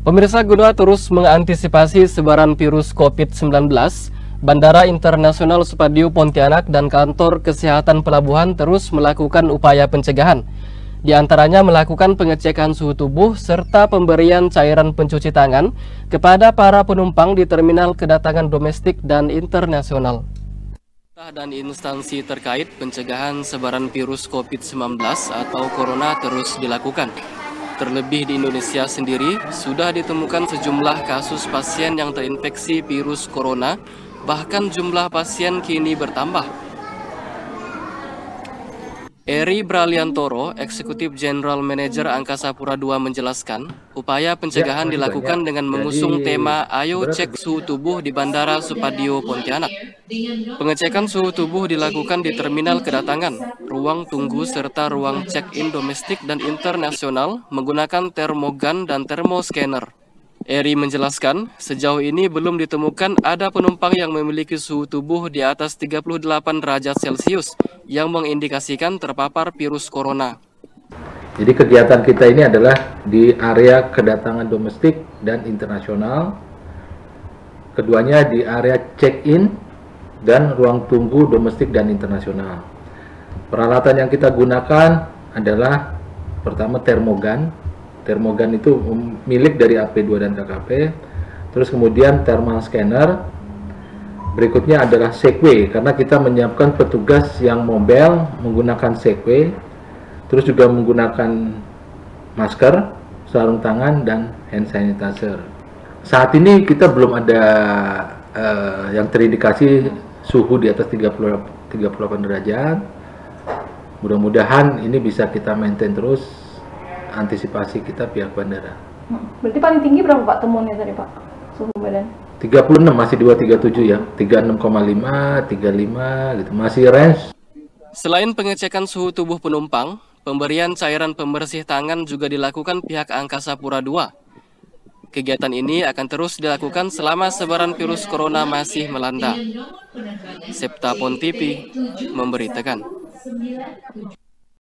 Pemirsa, guna terus mengantisipasi sebaran virus COVID-19, Bandara Internasional Supadio Pontianak dan Kantor Kesehatan Pelabuhan terus melakukan upaya pencegahan. Di antaranya melakukan pengecekan suhu tubuh serta pemberian cairan pencuci tangan kepada para penumpang di terminal kedatangan domestik dan internasional. Dan instansi terkait pencegahan sebaran virus COVID-19 atau Corona terus dilakukan. Terlebih di Indonesia sendiri, sudah ditemukan sejumlah kasus pasien yang terinfeksi virus corona, bahkan jumlah pasien kini bertambah. Eri Braliantoro, Eksekutif General Manager Angkasa Pura II menjelaskan, upaya pencegahan dilakukan dengan mengusung tema Ayo Cek Suhu Tubuh di Bandara Supadio Pontianak. Pengecekan suhu tubuh dilakukan di terminal kedatangan, ruang tunggu serta ruang check-in domestik dan internasional menggunakan termogan dan termoscanner. Eri menjelaskan, sejauh ini belum ditemukan ada penumpang yang memiliki suhu tubuh di atas 38 derajat Celcius yang mengindikasikan terpapar virus corona. Jadi kegiatan kita ini adalah di area kedatangan domestik dan internasional. Keduanya di area check-in dan ruang tunggu domestik dan internasional. Peralatan yang kita gunakan adalah pertama termogan. Termogan itu milik dari AP2 dan KKP. Terus kemudian thermal scanner. Berikutnya adalah Segway, karena kita menyiapkan petugas yang mobile menggunakan Segway. Terus juga menggunakan masker, sarung tangan, dan hand sanitizer. Saat ini kita belum ada yang terindikasi suhu di atas 38 derajat. Mudah-mudahan ini bisa kita maintain terus, antisipasi kita pihak bandara. Berarti paling tinggi berapa Pak temuannya tadi Pak, suhu badan? 36, masih 237 ya, 36,5, 35 gitu, masih range. Selain pengecekan suhu tubuh penumpang, pemberian cairan pembersih tangan juga dilakukan pihak Angkasa Pura II. Kegiatan ini akan terus dilakukan selama sebaran virus corona masih melanda. Septa Pon TV memberitakan.